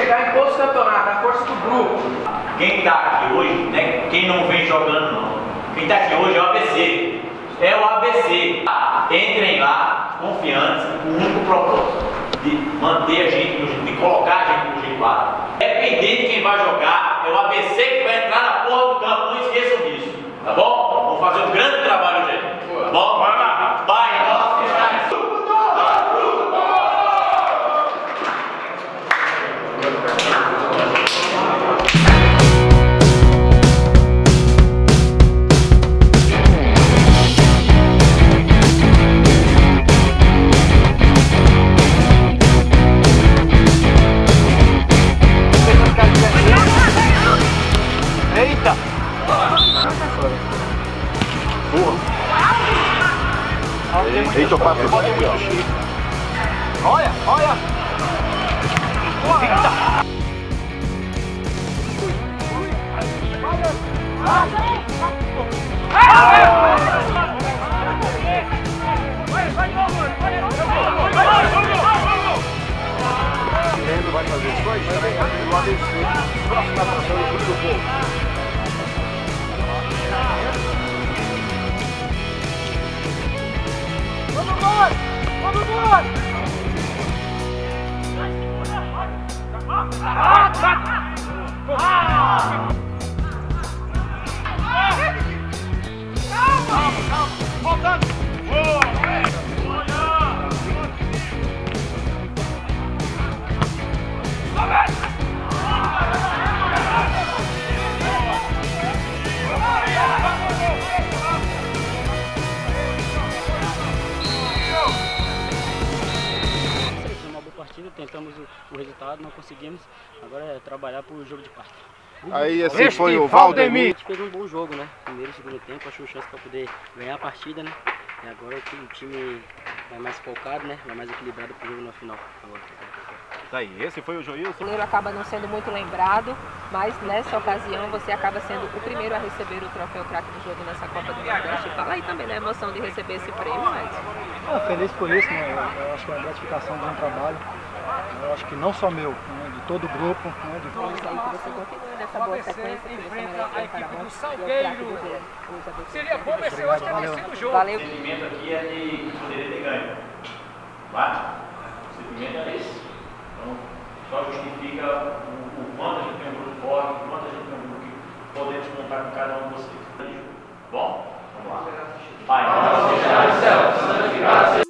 chegar em todos os campeonatos, a força do grupo. Quem tá aqui hoje, né? Quem não vem jogando não. Quem tá aqui hoje é o ABC. É o ABC. Entrem lá, confiantes, com o único propósito de manter a gente, de colocar a gente no G4. Dependente de quem vai jogar, é o ABC que vai entrar na porra do campo. Não esqueçam disso, tá bom? Vamos fazer um grande trabalho, gente. Tá bom? Vai lá. Vai, nós que estamos. Eita! Eita, eu passo aqui, ó. Olha, olha! Eita! Vai fazer só isso, vai fazer do ABC. Próxima atração do Clube do Povo. Vamos embora! Vamos embora! Voltando! Tentamos o resultado, não conseguimos. Agora é trabalhar para o jogo de quarta. Aí esse foi o Valdemir. A gente fez um bom jogo, né? Primeiro e segundo tempo, achou chance para poder ganhar a partida, né? E agora o time vai mais focado, né? Vai mais equilibrado para o jogo na final. Daí, esse foi o Joilson. O goleiro acaba não sendo muito lembrado, mas nessa ocasião você acaba sendo o primeiro a receber o troféu craque do jogo nessa Copa do Nordeste. Fala aí também, né? A emoção de receber esse prêmio, Edson. Feliz por isso, né? Eu acho que é uma gratificação de um trabalho. Eu acho que não só meu, né? De todo o grupo. Né? Vamos aí que você continue nessa boa sequência, que você merece um parabéns. Seria bom vencer hoje ter vencido o jogo. Valeu. O sentimento aqui é de poderia ter ganho. Vai? O sentimento é esse. Então, só justifica o quanto a gente tem um grupo forte, o quanto a gente tem um grupo que podemos contar com cada um de vocês. Bom? Vamos lá. Pai, nosso que estás no céu, santificado seja